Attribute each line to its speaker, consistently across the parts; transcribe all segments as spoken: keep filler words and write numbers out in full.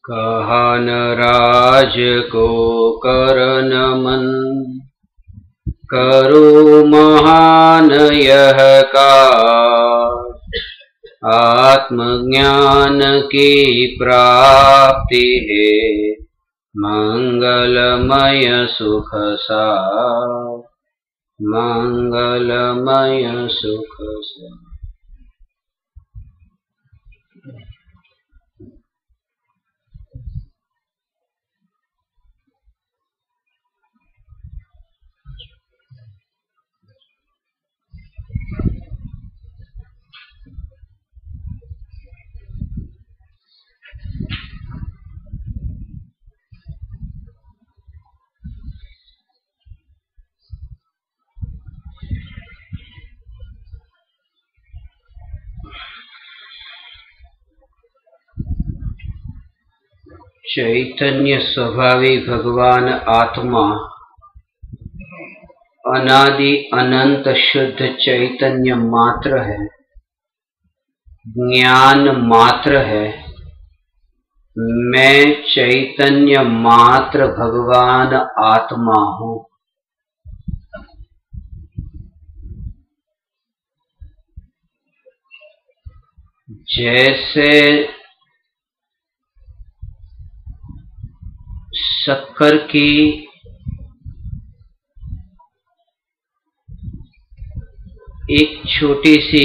Speaker 1: कहा न राज को कर नमन, करो महान यह काज। आत्मज्ञान की प्राप्ति है, मंगलमय सुख सार, मंगलमय सुख सार। चैतन्य स्वभावी भगवान आत्मा अनादि अनंत शुद्ध चैतन्य मात्र है, ज्ञान मात्र है। मैं चैतन्य मात्र भगवान आत्मा हूं। जैसे शक्कर की एक छोटी सी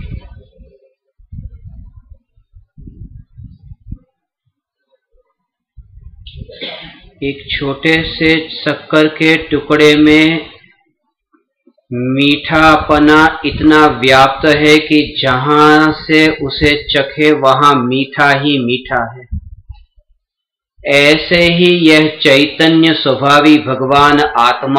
Speaker 1: एक छोटे से शक्कर के टुकड़े में मीठापना इतना व्याप्त है कि जहां से उसे चखे वहां मीठा ही मीठा है। ऐसे ही यह चैतन्य स्वभावी भगवान आत्मा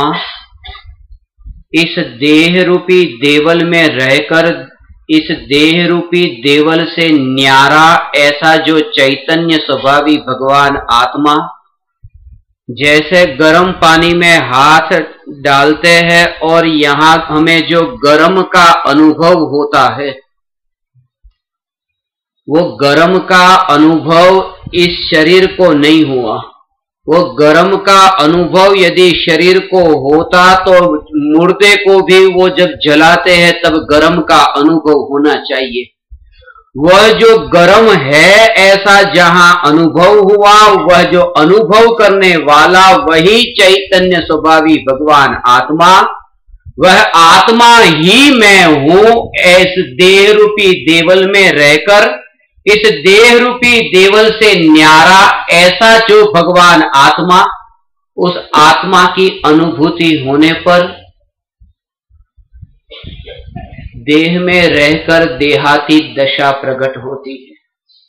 Speaker 1: इस देह रूपी देवल में रहकर इस देह रूपी देवल से न्यारा ऐसा जो चैतन्य स्वभावी भगवान आत्मा जैसे गर्म पानी में हाथ डालते हैं और यहां हमें जो गर्म का अनुभव होता है, वो गर्म का अनुभव इस शरीर को नहीं हुआ। वो गर्म का अनुभव यदि शरीर को होता तो मुर्दे को भी वो जब जलाते हैं तब गर्म का अनुभव होना चाहिए। वह जो गर्म है ऐसा जहां अनुभव हुआ, वह जो अनुभव करने वाला वही चैतन्य स्वभावी भगवान आत्मा, वह आत्मा ही मैं हूं। इस देह रूपी देवल में रहकर इस देह रूपी देवल से न्यारा ऐसा जो भगवान आत्मा, उस आत्मा की अनुभूति होने पर देह में रहकर देहाती दशा प्रकट होती है।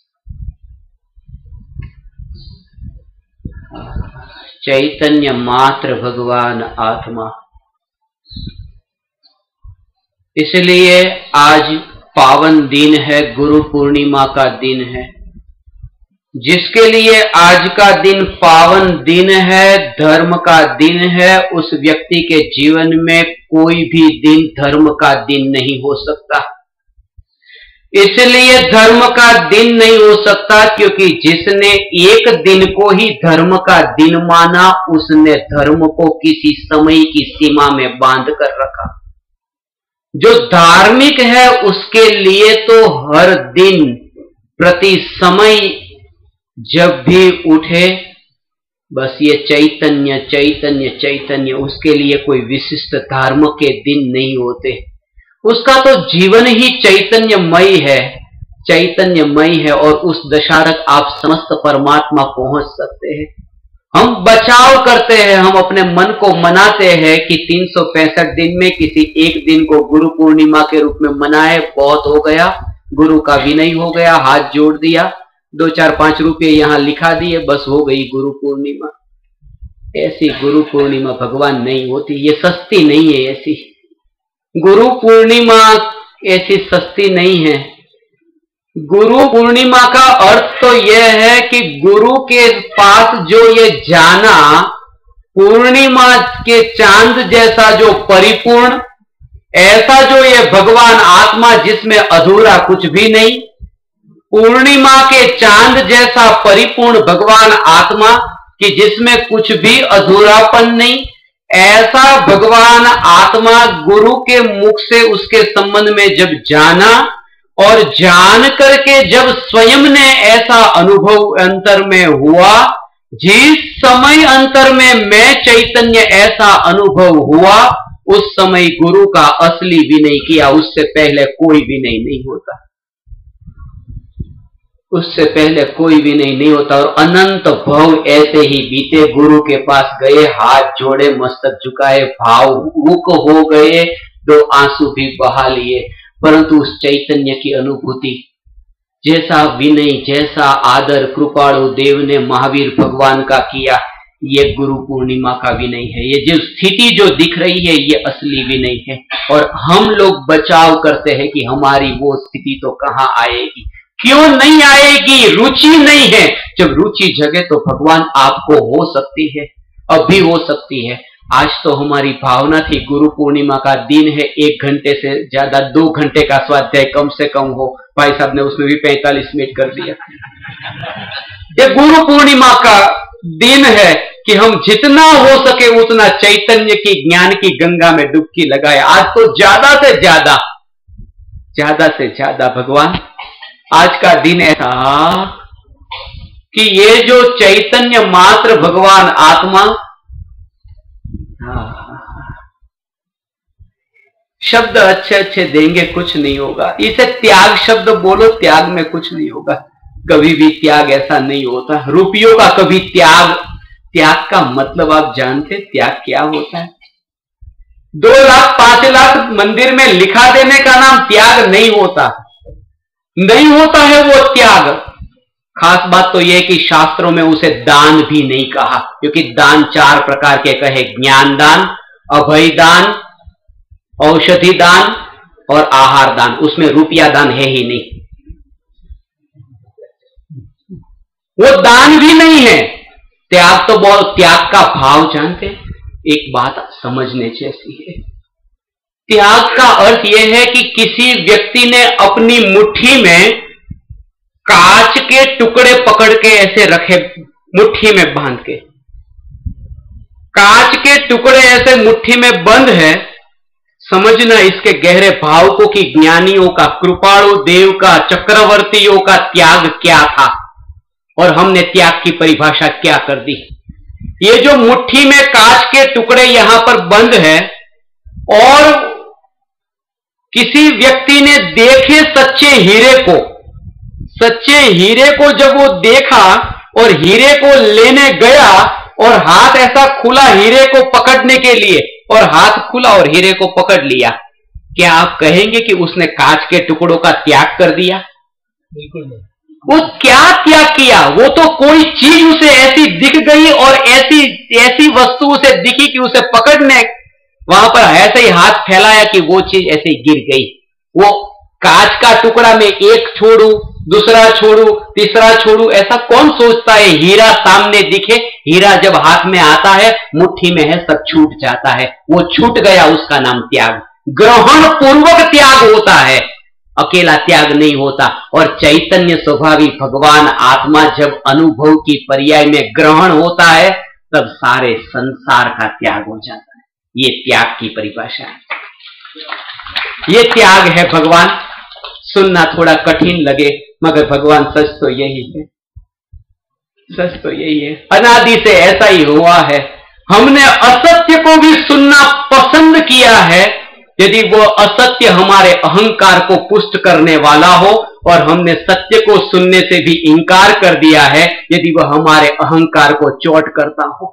Speaker 1: चैतन्य मात्र भगवान आत्मा। इसलिए आज पावन दिन है, गुरु पूर्णिमा का दिन है। जिसके लिए आज का दिन पावन दिन है, धर्म का दिन है, उस व्यक्ति के जीवन में कोई भी दिन धर्म का दिन नहीं हो सकता। इसलिए धर्म का दिन नहीं हो सकता क्योंकि जिसने एक दिन को ही धर्म का दिन माना, उसने धर्म को किसी समय की सीमा में बांध कर रखा। जो धार्मिक है उसके लिए तो हर दिन प्रति समय जब भी उठे बस ये चैतन्य चैतन्य चैतन्य, उसके लिए कोई विशिष्ट धर्म के दिन नहीं होते। उसका तो जीवन ही चैतन्यमय है, चैतन्यमय है और उस दशा तक आप समस्त परमात्मा पहुंच सकते हैं। हम बचाव करते हैं, हम अपने मन को मनाते हैं कि तीन सौ पैंसठ दिन में किसी एक दिन को गुरु पूर्णिमा के रूप में मनाए, बहुत हो गया, गुरु का विनय हो गया, हाथ जोड़ दिया, दो चार पांच रुपये यहां लिखा दिए, बस हो गई गुरु पूर्णिमा। ऐसी गुरु पूर्णिमा भगवान नहीं होती, ये सस्ती नहीं है। ऐसी गुरु पूर्णिमा ऐसी सस्ती नहीं है। गुरु पूर्णिमा का अर्थ तो यह है कि गुरु के पास जो ये जाना, पूर्णिमा के चांद जैसा जो परिपूर्ण, ऐसा जो ये भगवान आत्मा जिसमें अधूरा कुछ भी नहीं, पूर्णिमा के चांद जैसा परिपूर्ण भगवान आत्मा कि जिसमें कुछ भी अधूरापन नहीं, ऐसा भगवान आत्मा गुरु के मुख से उसके संबंध में जब जाना और जान करके जब स्वयं ने ऐसा अनुभव अंतर में हुआ, जिस समय अंतर में मैं चैतन्य ऐसा अनुभव हुआ, उस समय गुरु का असली विनय किया। उससे पहले कोई विनय नहीं होता, उससे पहले कोई विनय नहीं होता। और अनंत भव ऐसे ही बीते। गुरु के पास गए, हाथ जोड़े, मस्तक झुकाए, भावुक हो गए, दो आंसू भी बहा लिए, परंतु उस चैतन्य की अनुभूति, जैसा विनय, जैसा आदर कृपाणु देव ने महावीर भगवान का किया, ये गुरु पूर्णिमा का विनय है। ये जो स्थिति जो दिख रही है, ये असली विनय है। और हम लोग बचाव करते हैं कि हमारी वो स्थिति तो कहां आएगी, क्यों नहीं आएगी? रुचि नहीं है। जब रुचि जगे तो भगवान आपको हो सकती है, अब भी हो सकती है। आज तो हमारी भावना थी गुरु पूर्णिमा का दिन है, एक घंटे से ज्यादा, दो घंटे का स्वाध्याय कम से कम हो। भाई साहब ने उसमें भी पैंतालीस मिनट कर दिया। ये गुरु पूर्णिमा का दिन है कि हम जितना हो सके उतना चैतन्य की, ज्ञान की गंगा में डुबकी लगाए। आज तो ज्यादा से ज्यादा, ज्यादा से ज्यादा भगवान, आज का दिन ऐसा कि ये जो चैतन्य मात्र भगवान आत्मा, शब्द अच्छे अच्छे देंगे, कुछ नहीं होगा। इसे त्याग शब्द बोलो, त्याग में कुछ नहीं होगा। कभी भी त्याग ऐसा नहीं होता। रुपयों का कभी त्याग, त्याग का मतलब आप जानते त्याग क्या होता है? दो लाख पांच लाख मंदिर में लिखा देने का नाम त्याग नहीं होता, नहीं होता है वो त्याग। खास बात तो यह कि शास्त्रों में उसे दान भी नहीं कहा, क्योंकि दान चार प्रकार के कहे, ज्ञान दान, अभय दान, औषधि दान और आहार दान। उसमें रुपया दान है ही नहीं, वो दान भी नहीं है। त्याग तो बहुत, त्याग का भाव जानते, एक बात समझने जैसी है। त्याग का अर्थ यह है कि किसी व्यक्ति ने अपनी मुट्ठी में कांच के टुकड़े पकड़ के ऐसे रखे, मुट्ठी में बांध के, कांच के टुकड़े ऐसे मुट्ठी में बंद है। समझना इसके गहरे भाव को कि ज्ञानियों का, कृपाणु देव का, चक्रवर्तियों का त्याग क्या था और हमने त्याग की परिभाषा क्या कर दी। ये जो मुट्ठी में कांच के टुकड़े यहां पर बंद है और किसी व्यक्ति ने देखे सच्चे हीरे को, सच्चे हीरे को जब वो देखा और हीरे को लेने गया और हाथ ऐसा खुला हीरे को पकड़ने के लिए, और हाथ खुला और हीरे को पकड़ लिया, क्या आप कहेंगे कि उसने कांच के टुकड़ों का त्याग कर दिया? बिल्कुल नहीं। वो क्या त्याग किया? वो तो कोई चीज उसे ऐसी दिख गई और ऐसी ऐसी वस्तु उसे दिखी कि उसे पकड़ने, वहां पर ऐसे ही हाथ फैलाया कि वो चीज ऐसे ही गिर गई। वो कांच का टुकड़ा में एक छोड़ू, दूसरा छोड़ू, तीसरा छोड़ू, ऐसा कौन सोचता है? हीरा सामने दिखे, हीरा जब हाथ में आता है, मुट्ठी में है, सब छूट जाता है। वो छूट गया, उसका नाम त्याग। ग्रहण पूर्वक त्याग होता है, अकेला त्याग नहीं होता। और चैतन्य स्वभावी भगवान आत्मा जब अनुभव की पर्याय में ग्रहण होता है, तब सारे संसार का त्याग हो जाता है। ये त्याग की परिभाषा है, ये त्याग है भगवान। सुनना थोड़ा कठिन लगे, मगर भगवान सच तो यही है, सच तो यही है। अनादि से ऐसा ही हुआ है। हमने असत्य को भी सुनना पसंद किया है, यदि वो असत्य हमारे अहंकार को पुष्ट करने वाला हो, और हमने सत्य को सुनने से भी इंकार कर दिया है यदि वह हमारे अहंकार को चोट करता हो।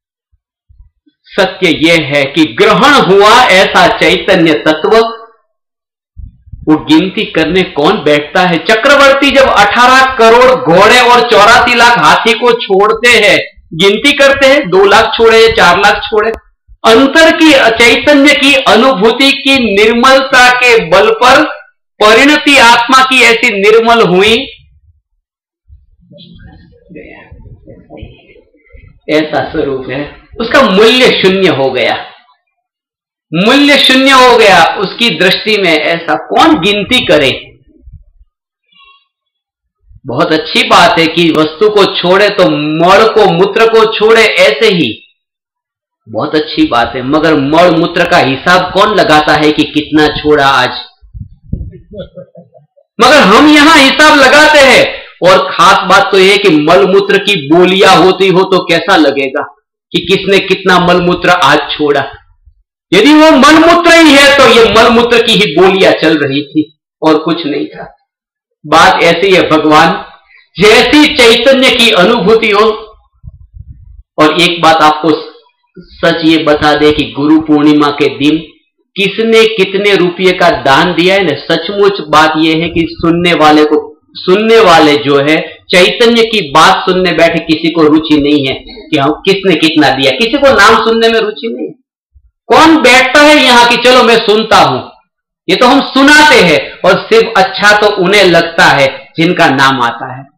Speaker 1: सत्य यह है कि ग्रहण हुआ ऐसा चैतन्य तत्व, वो गिनती करने कौन बैठता है? चक्रवर्ती जब अठारह करोड़ घोड़े और चौरासी लाख हाथी को छोड़ते हैं, गिनती करते हैं, दो लाख छोड़े, चार लाख छोड़े। अंतर की, चैतन्य की अनुभूति की निर्मलता के बल पर परिणति आत्मा की ऐसी निर्मल हुई, ऐसा स्वरूप है, उसका मूल्य शून्य हो गया, मूल्य शून्य हो गया उसकी दृष्टि में। ऐसा कौन गिनती करे? बहुत अच्छी बात है कि वस्तु को छोड़े तो मल को मूत्र को छोड़े, ऐसे ही बहुत अच्छी बात है। मगर मल मूत्र का हिसाब कौन लगाता है कि कितना छोड़ा आज? मगर हम यहां हिसाब लगाते हैं। और खास बात तो यह कि मल मूत्र की बोलियां होती हो तो कैसा लगेगा कि किसने कितना मल मूत्र आज छोड़ा। यदि वो मल मूत्र ही है तो ये मल मूत्र की ही बोलियां चल रही थी और कुछ नहीं था। बात ऐसी है भगवान, जैसी चैतन्य की अनुभूति हो। और एक बात आपको सच ये बता दे कि गुरु पूर्णिमा के दिन किसने कितने रुपये का दान दिया है ना, सचमुच बात यह है कि सुनने वाले को सुनने वाले जो है चैतन्य की बात सुनने बैठे किसी को रुचि नहीं है कि हम किसने कितना दिया। किसी को नाम सुनने में रुचि नहीं है। कौन बैठता है यहां कि चलो मैं सुनता हूं? ये तो हम सुनाते हैं और सिर्फ अच्छा तो उन्हें लगता है जिनका नाम आता है।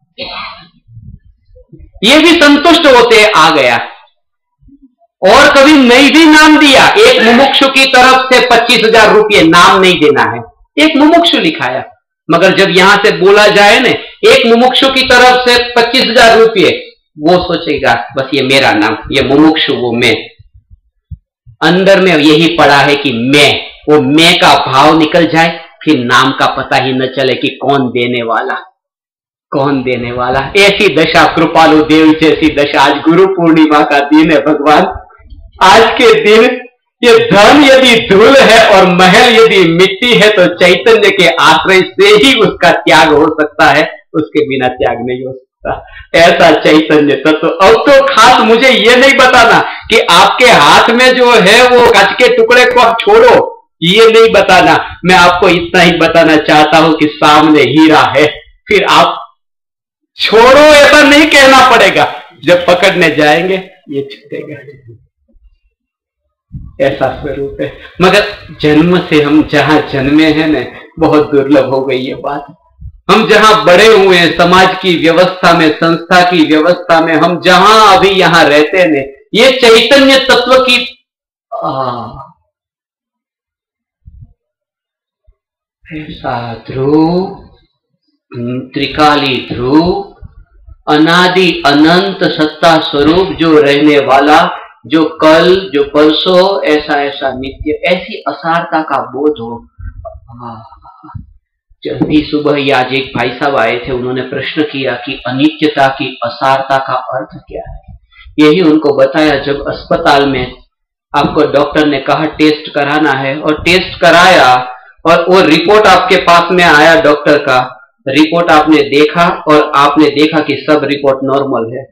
Speaker 1: ये भी संतुष्ट होते हैं, आ गया। और कभी नहीं भी नाम दिया। एक मुमुक्षु की तरफ से पच्चीस हजार रुपये नाम नहीं देना है, एक मुमुक्षु लिखाया। मगर जब यहां से बोला जाए ना एक मुमुक्षु की तरफ से पच्चीस हजार रुपये, वो सोचेगा बस ये मेरा नाम, ये मुमुक्षु वो मैं। अंदर में यही पड़ा है कि मैं, वो मैं का भाव निकल जाए, फिर नाम का पता ही न चले कि कौन देने वाला कौन देने वाला। ऐसी दशा कृपालु देव जैसी दशा। आज गुरु पूर्णिमा का दिन है भगवान। आज के दिन ये धन यदि धूल है और महल यदि मिट्टी है तो चैतन्य के आश्रय से ही उसका त्याग हो सकता है, उसके बिना त्याग नहीं हो सकता। ऐसा चैतन्य तत्व। तो अब तो खास मुझे ये नहीं बताना कि आपके हाथ में जो है वो कांच के टुकड़े को आप छोड़ो, ये नहीं बताना। मैं आपको इतना ही बताना चाहता हूं कि सामने हीरा है, फिर आप छोड़ो ऐसा नहीं कहना पड़ेगा। जब पकड़ने जाएंगे ये छूटेगा। ऐसा स्वरूप है। मगर जन्म से हम जहां जन्मे हैं ना, बहुत दुर्लभ हो गई ये बात। हम जहां बड़े हुए हैं समाज की व्यवस्था में, संस्था की व्यवस्था में, हम जहां अभी यहां रहते हैं, ये चैतन्य तत्व की आ, ऐसा ध्रुव, त्रिकाली ध्रुव, अनादि अनंत सत्ता स्वरूप, जो रहने वाला, जो कल, जो परसों, ऐसा ऐसा नित्य, ऐसी असारता का बोध हो। जब भी सुबह ही आज एक भाई साहब आए थे, उन्होंने प्रश्न किया कि अनित्यता की असारता का अर्थ क्या है। यही उनको बताया। जब अस्पताल में आपको डॉक्टर ने कहा टेस्ट कराना है और टेस्ट कराया और वो रिपोर्ट आपके पास में आया, डॉक्टर का रिपोर्ट आपने देखा और आपने देखा कि सब रिपोर्ट नॉर्मल है,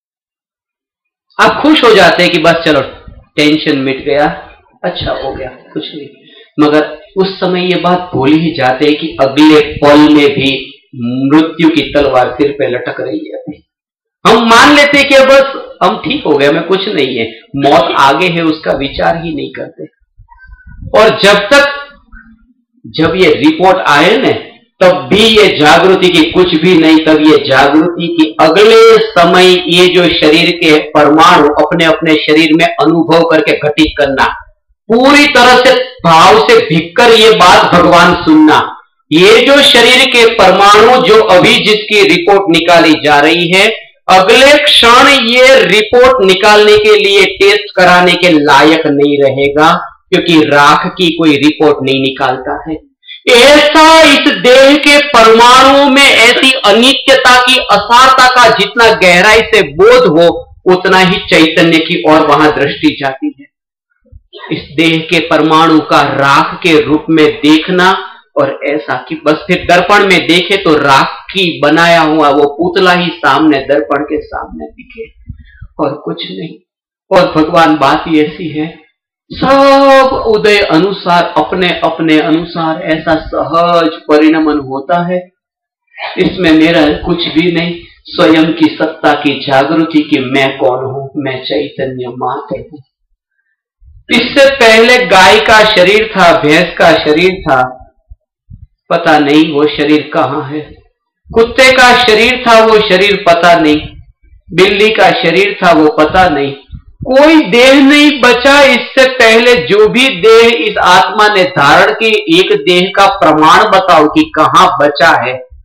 Speaker 1: आप खुश हो जाते हैं कि बस चलो टेंशन मिट गया, अच्छा हो गया, कुछ नहीं। मगर उस समय ये बात भूल ही जाते हैं कि अगले पल में भी मृत्यु की तलवार सिर पे लटक रही है। अभी हम मान लेते हैं कि बस हम ठीक हो गए, हमें कुछ नहीं है, मौत आगे है, उसका विचार ही नहीं करते। और जब तक जब ये रिपोर्ट आए न, तब भी ये जागृति की कुछ भी नहीं, तब ये जागृति की अगले समय ये जो शरीर के परमाणु अपने अपने शरीर में अनुभव करके घटित करना, पूरी तरह से भाव से भीगकर ये बात भगवान सुनना। ये जो शरीर के परमाणु जो अभी जिसकी रिपोर्ट निकाली जा रही है, अगले क्षण ये रिपोर्ट निकालने के लिए टेस्ट कराने के लायक नहीं रहेगा, क्योंकि राख की कोई रिपोर्ट नहीं निकालता है। ऐसा इस देह के परमाणु में ऐसी अनित्यता की असारता का जितना गहराई से बोध हो, उतना ही चैतन्य की ओर वहां दृष्टि जाती है। इस देह के परमाणु का राख के रूप में देखना, और ऐसा कि बस फिर दर्पण में देखे तो राख की बनाया हुआ वो पुतला ही सामने दर्पण के सामने दिखे और कुछ नहीं। और भगवान बात ही ऐसी है, सब उदय अनुसार अपने अपने अनुसार ऐसा सहज परिणमन होता है। इसमें मेरा कुछ भी नहीं, स्वयं की सत्ता की जागृति की मैं कौन हूं, मैं चैतन्य मात्र हूं। इससे पहले गाय का शरीर था, भैंस का शरीर था, पता नहीं वो शरीर कहां है। कुत्ते का शरीर था, वो शरीर पता नहीं। बिल्ली का शरीर था, वो पता नहीं। कोई देह नहीं बचा। इससे पहले जो भी देह इस आत्मा ने धारण की, एक देह का प्रमाण बताओ कि कहां बचा है।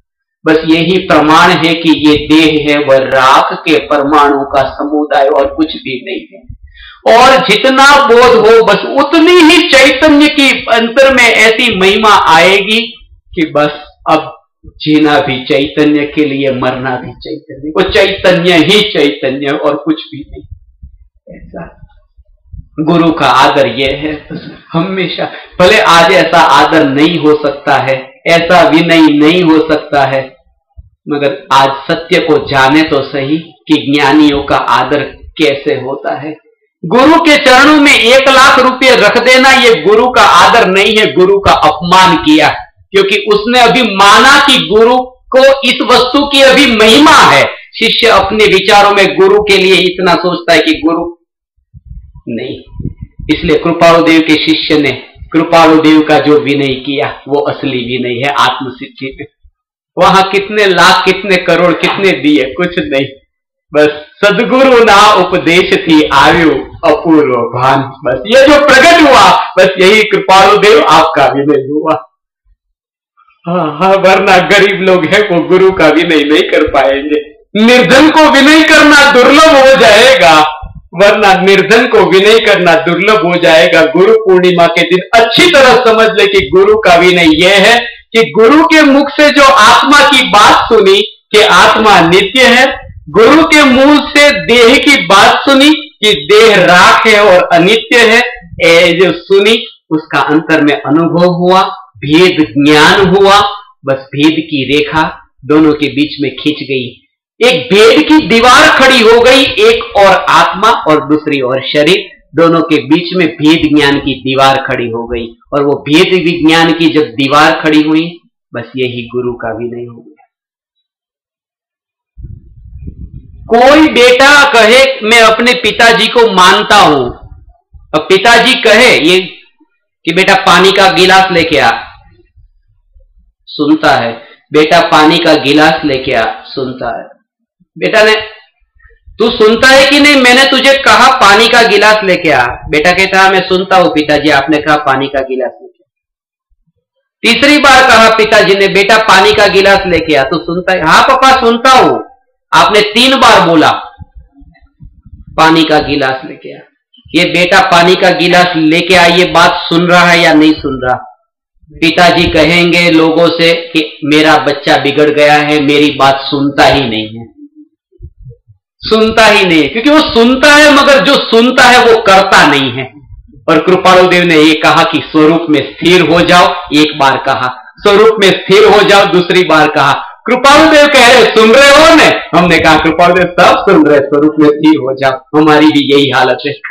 Speaker 1: बस यही प्रमाण है कि ये देह है वह राख के परमाणु का समुदाय और कुछ भी नहीं है। और जितना बोध हो बस उतनी ही चैतन्य की अंतर में ऐसी महिमा आएगी कि बस अब जीना भी चैतन्य के लिए, मरना भी चैतन्य, वो चैतन्य ही चैतन्य और कुछ भी नहीं। ऐसा गुरु का आदर यह है हमेशा। भले आज ऐसा आदर नहीं हो सकता है, ऐसा विनय नहीं हो सकता है, मगर आज सत्य को जाने तो सही कि ज्ञानियों का आदर कैसे होता है। गुरु के चरणों में एक लाख रुपए रख देना ये गुरु का आदर नहीं है, गुरु का अपमान किया, क्योंकि उसने अभी माना कि गुरु को इस वस्तु की अभी महिमा है। शिष्य अपने विचारों में गुरु के लिए इतना सोचता है कि गुरु नहीं। इसलिए कृपालुदेव के शिष्य ने कृपालुदेव का जो विनय किया वो असली विनय है, आत्मसिद्धि में। वहां कितने लाख, कितने करोड़, कितने दिए, कुछ नहीं, बस सदगुरु ना उपदेश थी आयु अपूर्व भान। बस ये जो प्रकट हुआ, बस यही कृपालुदेव आपका विनय हुआ। हाँ हाँ, वरना गरीब लोग हैं वो गुरु का विनय नहीं कर पाएंगे। निर्धन को विनय करना दुर्लभ हो जाएगा, वरना निर्धन को विनय करना दुर्लभ हो जाएगा। गुरु पूर्णिमा के दिन अच्छी तरह समझ ले कि गुरु का विनय यह है कि गुरु के मुख से जो आत्मा की बात सुनी कि आत्मा नित्य है, गुरु के मुंह से देह की बात सुनी कि देह राख है और अनित्य है, ये जो सुनी उसका अंतर में अनुभव हुआ, भेद ज्ञान हुआ। बस भेद की रेखा दोनों के बीच में खींच गई, एक भेद की दीवार खड़ी हो गई, एक और आत्मा और दूसरी और शरीर, दोनों के बीच में भेद ज्ञान की दीवार खड़ी हो गई। और वो भेद विज्ञान की जब दीवार खड़ी हुई, बस यही गुरु का विनय हो गया। कोई बेटा कहे मैं अपने पिताजी को मानता हूं, अब पिताजी कहे ये कि बेटा पानी का गिलास लेके आ, सुनता है। बेटा पानी का गिलास लेके आ, सुनता है। बेटा ने तू सुनता है कि नहीं, मैंने तुझे कहा पानी का गिलास लेके आ। बेटा कहता है मैं सुनता हूं पिताजी, आपने कहा पानी का गिलास लेके आ। तीसरी बार कहा पिताजी ने बेटा पानी का गिलास लेके आ, तो सुनता है, हाँ पापा सुनता हूं, आपने तीन बार बोला पानी का गिलास लेके आ। ये बेटा पानी का गिलास लेके आ, ये बात सुन रहा है या नहीं सुन रहा? पिताजी कहेंगे लोगों से कि मेरा बच्चा बिगड़ गया है, मेरी बात सुनता ही नहीं है, सुनता ही नहीं है, क्योंकि वो सुनता है मगर जो सुनता है वो करता नहीं है। और कृपालुदेव ने ये कहा कि स्वरूप में स्थिर हो जाओ, एक बार कहा, स्वरूप में स्थिर हो जाओ दूसरी बार कहा। कृपालुदेव कह रहे सुन रहे हो ने? हमने कहा कृपालुदेव सब सुन रहे, स्वरूप में स्थिर हो जाओ। हमारी भी यही हालत है।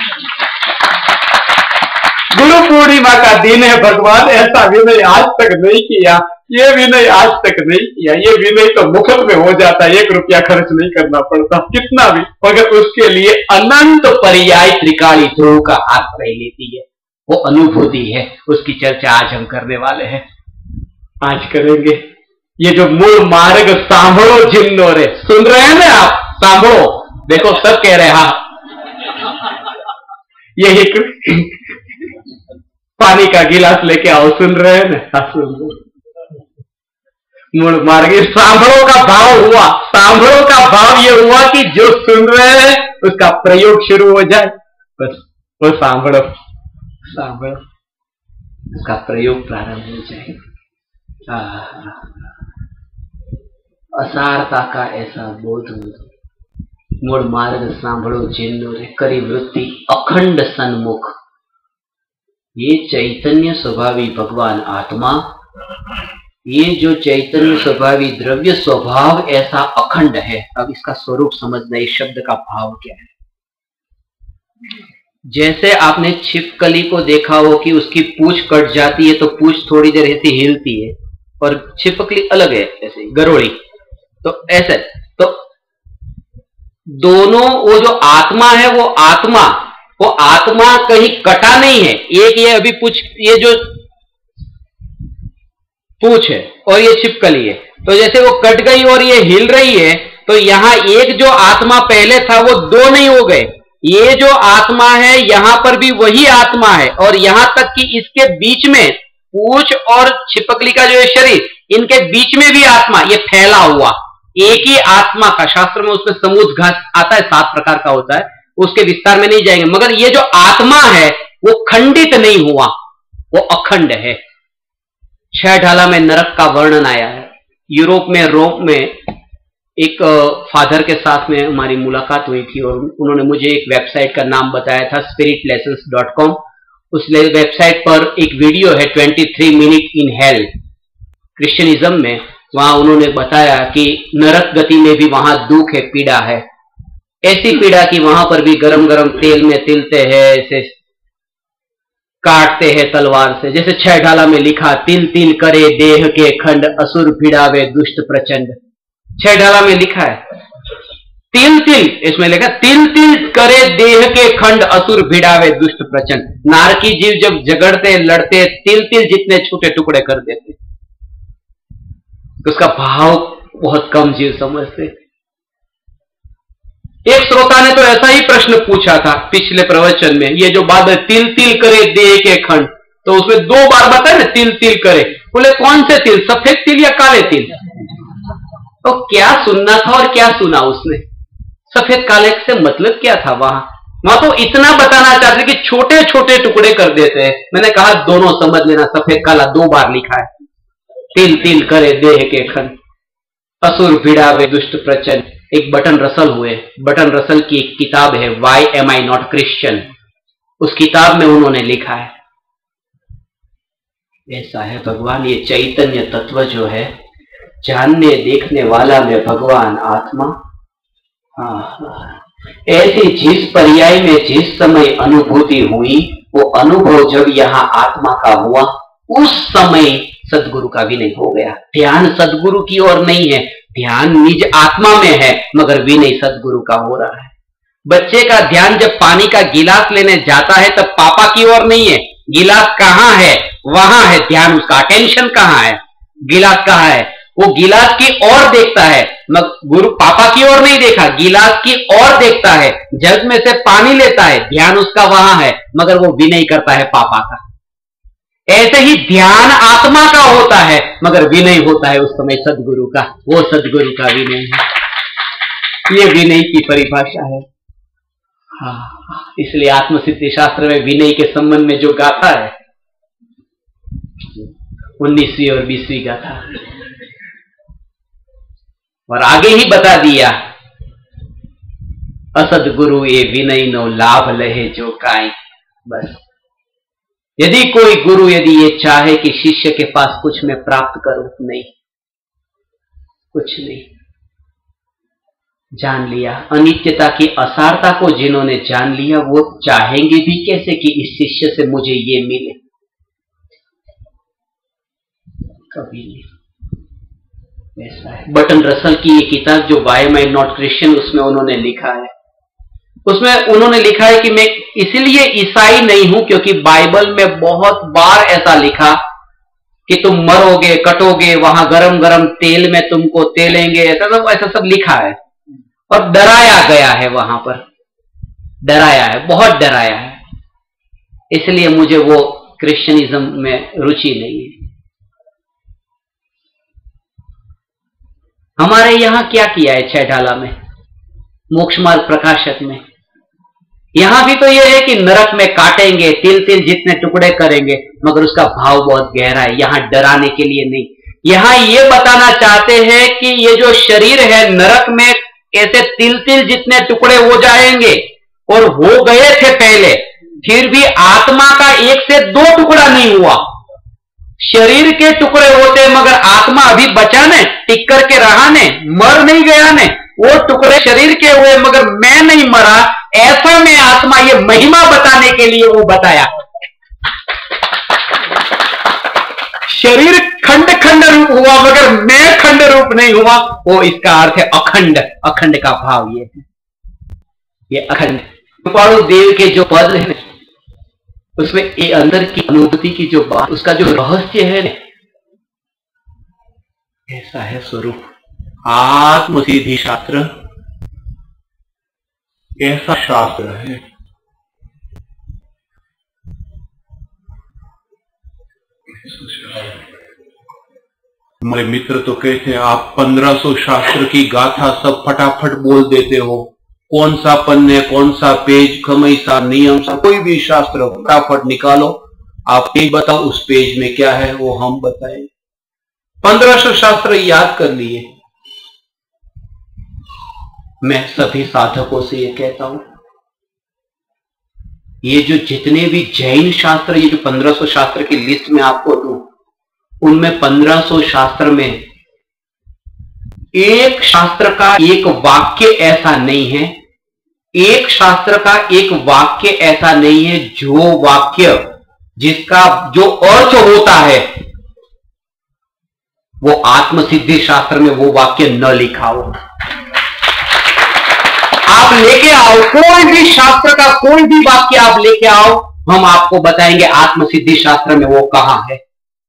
Speaker 1: गुरु पूर्णिमा का दिन है, भगवान ऐसा विनय आज तक नहीं किया, ये विनय आज तक नहीं किया। ये विनय तो मुफ्त में हो जाता, एक रुपया खर्च नहीं करना पड़ता कितना भी, मगर उसके लिए अनंत पर्याय त्रिकाली ध्रुव का आश्रय लेती है। वो अनुभूति है, उसकी चर्चा आज हम करने वाले हैं, आज करेंगे। ये जो मूल मार्ग सांभो जिन्नो रे, सुन रहे हैं ना आप? सांभो, देखो सब कह रहे हैं हाँ। यही पानी का गिलास लेके आओ, सुन रहे हैं ना? हाँ सुन रहे। मूल मार्ग सांभो का भाव हुआ, सांभो का भाव ये हुआ कि जो सुन रहे हैं उसका प्रयोग शुरू हो जाए, बस वो सांभो सांभो उसका प्रयोग प्रारंभ हो जाए। असारता का ऐसा बोध हो, मूल मार्ग सांभो जिन्नो रे, करी वृत्ति अखंड सन्मुख। ये चैतन्य स्वभावी भगवान आत्मा, ये जो चैतन्य स्वभावी द्रव्य स्वभाव ऐसा अखंड है। अब इसका स्वरूप समझना, इस शब्द का भाव क्या है। जैसे आपने छिपकली को देखा हो कि उसकी पूंछ कट जाती है तो पूंछ थोड़ी देर ऐसी हिलती है, और छिपकली अलग है ऐसे गरोड़ी, तो ऐसे तो दोनों, वो जो आत्मा है वो आत्मा वो आत्मा कहीं कटा नहीं है। एक ये अभी पूछ, ये जो पूछ है और ये छिपकली है, तो जैसे वो कट गई और ये हिल रही है, तो यहां एक जो आत्मा पहले था वो दो नहीं हो गए। ये जो आत्मा है यहां पर भी वही आत्मा है, और यहां तक कि इसके बीच में पूछ और छिपकली का जो है शरीर, इनके बीच में भी आत्मा, ये फैला हुआ एक ही आत्मा का, शास्त्र में उसमें समूह घात आता है, सात प्रकार का होता है, उसके विस्तार में नहीं जाएंगे, मगर ये जो आत्मा है वो खंडित नहीं हुआ, वो अखंड है। छह ढाला में नरक का वर्णन आया है। यूरोप में, रोम में एक फादर के साथ में हमारी मुलाकात हुई थी और उन्होंने मुझे एक वेबसाइट का नाम बताया था, स्पिरिट लेसन्स डॉट कॉम। उस वेबसाइट पर एक वीडियो है तेईस मिनट इन हेल, क्रिश्चियनिज्म में। वहां उन्होंने बताया कि नरक गति में भी वहां दुख है, पीड़ा है, ऐसी पीड़ा कि वहां पर भी गरम गरम तेल में तिलते हैं, ऐसे काटते हैं तलवार से, जैसे छह ढाला में लिखा, तिल तिल करे देह के खंड, असुर भिड़ावे दुष्ट प्रचंड। छह ढाला में लिखा है तिल तिल, इसमें लिखा तिल तिल करे देह के खंड, असुर भिड़ावे दुष्ट प्रचंड। नारकी जीव जब झगड़ते लड़ते तिल तिल जितने छोटे टुकड़े कर देते, उसका भाव बहुत कम जीव समझते। एक श्रोता ने तो ऐसा ही प्रश्न पूछा था पिछले प्रवचन में, ये जो बात है तिल तिल करे देह के खंड, तो उसमें दो बार बताया ना तिल तिल करे, बोले कौन से तिल, सफेद तिल या काले तिल? तो क्या सुनना था और क्या सुना उसने? सफेद काले से मतलब क्या था? वहां वहां तो इतना बताना चाहते कि छोटे छोटे टुकड़े कर देते हैं। मैंने कहा दोनों समझ लेना, सफेद काला दो बार लिखा है, तिल तिल करे देह के खंड, असुर भिड़ावे दुष्ट प्रचंड। एक बटन रसल हुए, बटन रसल की एक किताब है, why am I not Christian, उस किताब में उन्होंने लिखा है ऐसा है भगवान, ये चैतन्य तत्व जो है, जानने देखने वाला में भगवान आत्मा। हाँ, ऐसी जिस पर्याय में जिस समय अनुभूति हुई, वो अनुभव जब यहां आत्मा का हुआ, उस समय सदगुरु का विनय हो गया। ध्यान सदगुरु की ओर नहीं है, ध्यान निज आत्मा में है, मगर विनय सदगुरु का हो रहा है। बच्चे का ध्यान जब पानी का गिलास लेने जाता है तब पापा की ओर नहीं है, गिलास कहां है वहां है ध्यान, उसका अटेंशन कहां है, गिलास कहां है, वो गिलास की ओर देखता है, मगर गुरु पापा की ओर नहीं देखा, गिलास की ओर देखता है, जग में से पानी लेता है, ध्यान उसका वहां है, मगर वो विनय करता है पापा का। ऐसे ही ध्यान आत्मा का होता है, मगर विनय होता है उस समय सदगुरु का, वो सदगुरु का विनय है। ये विनय की परिभाषा है। हाँ, इसलिए आत्मसिद्धि शास्त्र में विनय के संबंध में जो गाथा है, उन्नीसवीं और बीसवीं गाथा, और आगे ही बता दिया, असदगुरु ये विनय नो लाभ लहे जो काय। बस यदि कोई गुरु यदि ये चाहे कि शिष्य के पास कुछ मैं प्राप्त करूं, नहीं, कुछ नहीं। जान लिया अनित्यता की असारता को, जिन्होंने जान लिया वो चाहेंगे भी कैसे कि इस शिष्य से मुझे ये मिले, कभी नहीं। ऐसा है। बटन रसल की ये किताब जो why am I not Christian, उसमें उन्होंने लिखा है, उसमें उन्होंने लिखा है कि मैं इसलिए ईसाई नहीं हूं क्योंकि बाइबल में बहुत बार ऐसा लिखा कि तुम मरोगे, कटोगे, वहां गरम गरम तेल में तुमको तेलेंगे, ऐसा सब ऐसा सब लिखा है और डराया गया है, वहां पर डराया है, बहुत डराया है। इसलिए मुझे वो क्रिश्चियनिज्म में रुचि नहीं है। हमारे यहां क्या किया है छह ढाला में, मोक्ष मार्ग प्रकाशक में, यहां भी तो यह है कि नरक में काटेंगे, तिल तिल जितने टुकड़े करेंगे, मगर उसका भाव बहुत गहरा है। यहां डराने के लिए नहीं, यहां यह बताना चाहते हैं कि ये जो शरीर है नरक में ऐसे तिल तिल जितने टुकड़े हो जाएंगे, और हो गए थे पहले, फिर भी आत्मा का एक से दो टुकड़ा नहीं हुआ। शरीर के टुकड़े होते मगर आत्मा अभी बचा ने, टिक करके रहा ने, मर नहीं गया ने। वो टुकड़े शरीर के हुए मगर मैं नहीं मरा, ऐसा में आत्मा, ये महिमा बताने के लिए वो बताया। शरीर खंड खंड रूप हुआ मगर मैं खंड रूप नहीं हुआ, वो इसका अर्थ है अखंड। अखंड का भाव ये है, ये अखंड। कृपाणु देव के जो पद है उसमें ये अंदर की अनुभूति की जो बात, उसका जो रहस्य है, ऐसा है स्वरूप। आत्मसिद्धि शास्त्र ऐसा शास्त्र है,
Speaker 2: हमारे मित्र तो कहते हैं आप पंद्रह सौ शास्त्र की गाथा सब फटाफट बोल देते हो, कौन सा पन्ने, कौन सा पेज, खमई सा, नियम सा, कोई भी शास्त्र फटाफट निकालो, आप पेज बताओ उस पेज में क्या है वो हम बताएं। पंद्रह सौ शास्त्र याद कर लिए। मैं सभी साधकों से ये कहता हूं, ये जो जितने भी जैन शास्त्र, ये जो पंद्रह सौ शास्त्र की लिस्ट में आपको दूं, उनमें पंद्रह सौ शास्त्र में एक शास्त्र का एक वाक्य ऐसा नहीं है, एक शास्त्र का एक वाक्य ऐसा नहीं है जो वाक्य जिसका जो अर्थ होता है वो आत्मसिद्धि शास्त्र में वो वाक्य न लिखा हो। आप लेके आओ कोई भी शास्त्र का कोई भी वाक्य आप लेके आओ, हम आपको बताएंगे आत्मसिद्धि शास्त्र में वो कहां है।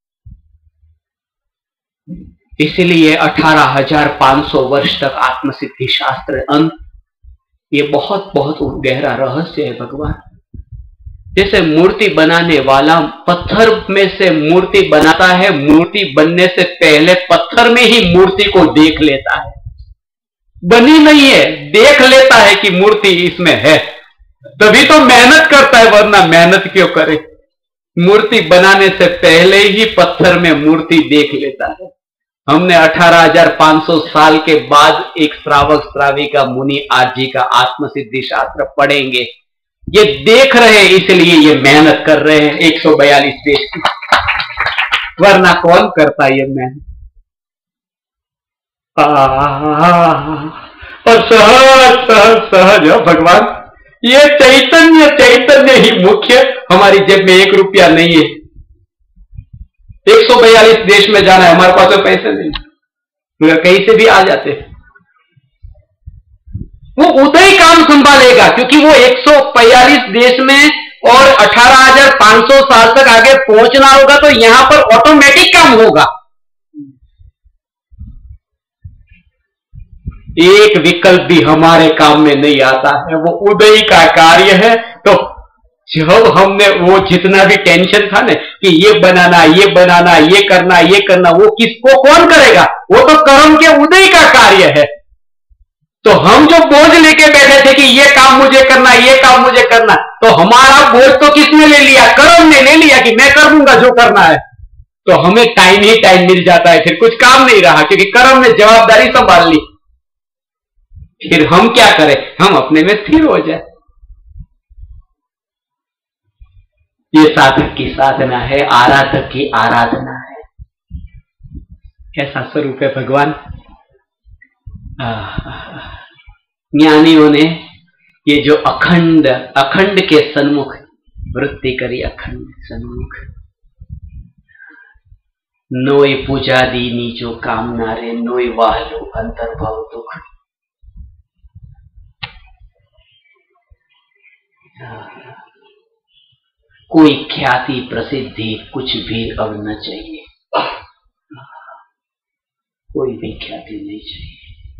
Speaker 2: इसलिए अठारह हजार पांच सौ वर्ष तक आत्मसिद्धि शास्त्र अंत, ये बहुत बहुत गहरा रहस्य है भगवान। जैसे मूर्ति बनाने वाला पत्थर में से मूर्ति बनाता है, मूर्ति बनने से पहले पत्थर में ही मूर्ति को देख लेता है, बनी नहीं है, देख लेता है कि मूर्ति इसमें है, तभी तो मेहनत करता है, वरना मेहनत क्यों करे। मूर्ति बनाने से पहले ही पत्थर में मूर्ति देख लेता है। हमने अठारह हजार पांच सौ साल के बाद एक श्रावक श्राविका मुनि आज जी का आत्मसिद्धि शास्त्र पढ़ेंगे। ये देख रहे हैं इसलिए ये मेहनत कर रहे हैं एक सौ बयालीस पेज की, वरना कौन करता ये मेहनत। और सहज सहज सहज भगवान, ये चैतन्य चैतन्य ही मुख्य, हमारी जेब में एक रुपया नहीं है। एक सौ बयालीस देश में जाना है, हमारे पास तो पैसे नहीं, मगर कहीं से भी आ जाते। वो उधर ही काम संभालेगा क्योंकि वो एक सौ बयालीस देश में और अठारह हजार पांच सौ साल तक आगे पहुंचना होगा, तो यहां पर ऑटोमेटिक काम होगा। एक विकल्प भी हमारे काम में नहीं आता है, वो उदय का कार्य है। तो जब हमने वो जितना भी टेंशन था ना कि ये बनाना ये बनाना ये करना ये करना, वो किसको कौन करेगा, वो तो कर्म के उदय का कार्य है। तो हम जो बोझ लेके बैठे थे कि ये काम मुझे करना ये काम मुझे करना, तो हमारा बोझ तो किसने ले लिया, कर्म ने ले लिया कि मैं कर दूंगा जो करना है। तो हमें टाइम ही टाइम मिल जाता है, फिर कुछ काम नहीं रहा क्योंकि कर्म ने जवाबदारी संभाल ली। फिर हम क्या करें, हम अपने में स्थिर हो जाए। ये साधक की साधना है, आराधक की आराधना है। कैसा स्वरूप है भगवान। ज्ञानियों ने ये जो अखंड अखंड के सन्मुख वृत्ति करी, अखंड सन्मुख नोई पूजा दीनी जो कामना रे, नोई वाहलो अंतर्भाव दुख। कोई ख्याति प्रसिद्धि कुछ भी अब न चाहिए, कोई भी ख्याति नहीं चाहिए।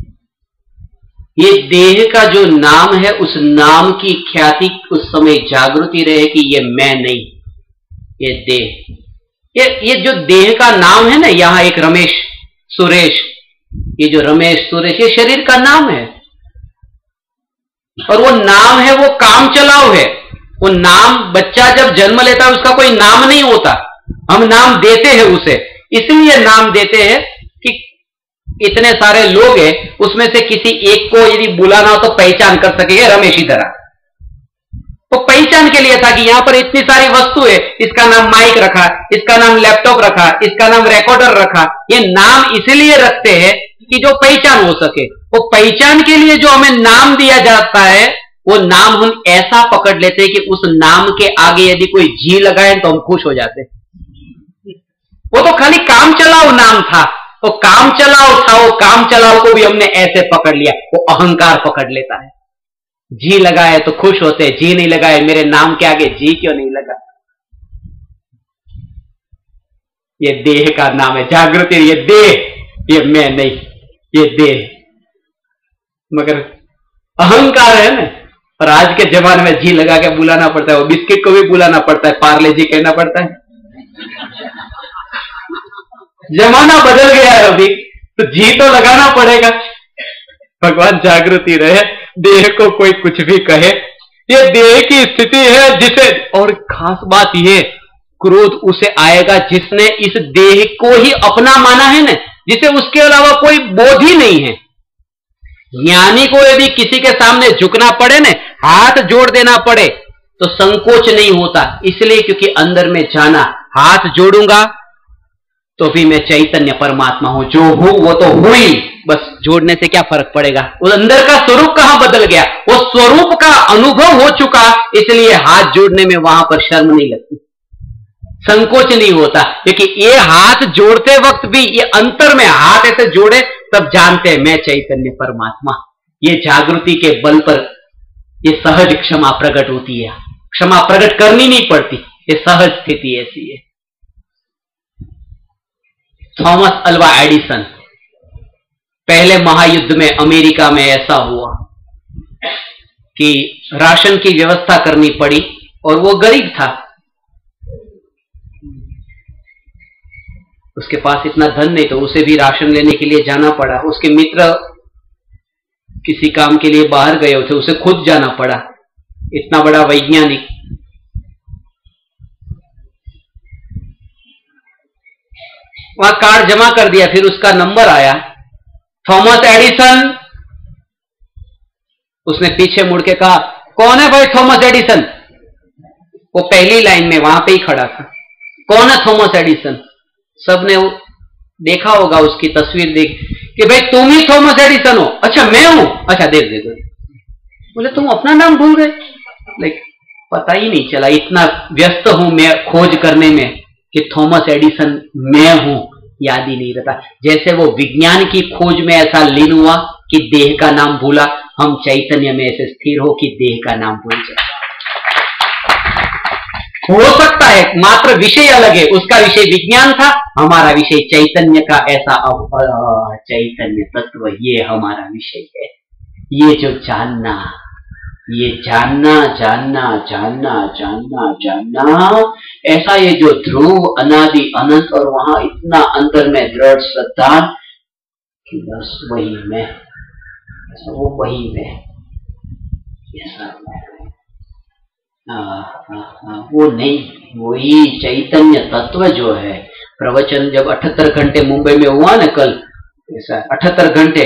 Speaker 2: ये देह का जो नाम है उस नाम की ख्याति उस समय जागृति रहे कि ये मैं नहीं, ये देह, ये ये जो देह का नाम है ना, यहां एक रमेश सुरेश, ये जो रमेश सुरेश ये शरीर का नाम है, और वो नाम है वो काम चलाओ है। वो नाम बच्चा जब जन्म लेता है उसका कोई नाम नहीं होता, हम नाम देते हैं उसे। इसलिए नाम देते हैं कि इतने सारे लोग हैं, उसमें से किसी एक को यदि बुलाना हो तो पहचान कर सकेंगे, रमेश ही तरह। तो पहचान के लिए था कि यहां पर इतनी सारी वस्तु है, इसका नाम माइक रखा, इसका नाम लैपटॉप रखा, इसका नाम रिकॉर्डर रखा। ये नाम इसलिए रखते हैं कि जो पहचान हो सके। वो पहचान के लिए जो हमें नाम दिया जाता है, वो नाम हम ऐसा पकड़ लेते हैं कि उस नाम के आगे यदि कोई जी लगाए तो हम खुश हो जाते। वो तो खाली काम चलाओ नाम था, वो काम चलाओ था, वो काम चलाओ को भी हमने ऐसे पकड़ लिया, वो अहंकार पकड़ लेता है। जी लगाए तो खुश होते, जी नहीं लगाए मेरे नाम के आगे जी क्यों नहीं लगा। ये देह का नाम है जागृति, ये देह, ये मैं नहीं, ये देह। मगर अहंकार है ना, और आज के जमाने में जी लगा के बुलाना पड़ता है, वो बिस्किट को भी बुलाना पड़ता है, पार्ले जी कहना पड़ता है। जमाना बदल गया है अभी, तो जी तो लगाना पड़ेगा। भगवान जागृति रहे, देह को कोई कुछ भी कहे, ये देह की स्थिति है जिसे, और खास बात ये, क्रोध उसे आएगा जिसने इस देह को ही अपना माना है ना, जिसे उसके अलावा कोई बोध ही नहीं है। ज्ञानी को यदि किसी के सामने झुकना पड़े ना, हाथ जोड़ देना पड़े, तो संकोच नहीं होता, इसलिए क्योंकि अंदर में जाना, हाथ जोड़ूंगा तो भी मैं चैतन्य परमात्मा हूं, जो हूं वो तो हुई, बस जोड़ने से क्या फर्क पड़ेगा। वो अंदर का स्वरूप कहां बदल गया, वो स्वरूप का अनुभव हो चुका, इसलिए हाथ जोड़ने में वहां पर शर्म नहीं लगती, संकोच नहीं होता। क्योंकि ये हाथ जोड़ते वक्त भी ये अंतर में हाथ ऐसे जोड़े तब जानते हैं मैं चैतन्य परमात्मा। ये जागृति के बल पर ये सहज क्षमा प्रकट होती है, क्षमा प्रकट करनी नहीं पड़ती, ये सहज स्थिति ऐसी है। थॉमस अल्वा एडिसन, पहले महायुद्ध में अमेरिका में ऐसा हुआ कि राशन की व्यवस्था करनी पड़ी और वो गरीब था, उसके पास इतना धन नहीं, तो उसे भी राशन लेने के लिए जाना पड़ा। उसके मित्र किसी काम के लिए बाहर गए थे, उसे खुद जाना पड़ा, इतना बड़ा वैज्ञानिक। वहां कार्ड जमा कर दिया, फिर उसका नंबर आया, थॉमस एडिसन। उसने पीछे मुड़ के कहा, कौन है भाई थॉमस एडिसन? वो पहली लाइन में वहां पे ही खड़ा था, कौन है थॉमस एडिसन? सबने देखा होगा उसकी तस्वीर देख कि भाई तुम ही थॉमस एडिसन हो? अच्छा मैं हूं, अच्छा देख दे दो। बोले तुम अपना नाम भूल गए? लाइक पता ही नहीं चला, इतना व्यस्त हूं मैं खोज करने में कि थॉमस एडिसन मैं हूं, याद ही नहीं रहता। जैसे वो विज्ञान की खोज में ऐसा लीन हुआ कि देह का नाम भूला, हम चैतन्य में ऐसे स्थिर हो कि देह का नाम भूल जाए। हो सकता है मात्र विषय अलग है, उसका विषय विज्ञान था, हमारा विषय चैतन्य का, ऐसा चैतन्य तत्व, ये हमारा विषय है। ये जो जानना, ये जानना जानना जानना जानना जानना, ऐसा ये जो ध्रुव अनादि अनंत, और वहां इतना अंतर में दृढ़ श्रद्धा कि बस वही मैं, वो वही मैं, ऐसा आ, आ, आ, वो नहीं, वही चैतन्य तत्व जो है। प्रवचन जब अठहत्तर घंटे मुंबई में हुआ ना कल, ऐसा अठहत्तर घंटे